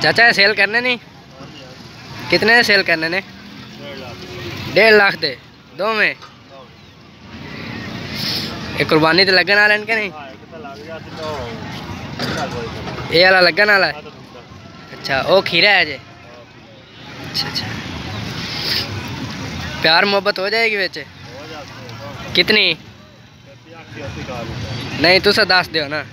चाचा सेल करने नहीं? कितने दे सेल करने ने? 1.5 लाख दे दो में? एक कुर्बानी तो लगन वाला इनके नहीं? ये वाला लगन वाला है? अच्छा वो खीरा है जे? अच्छा अच्छा। प्यार मोहब्बत हो जाएगी बेचे? कितनी? नहीं तुसा दस दो ना।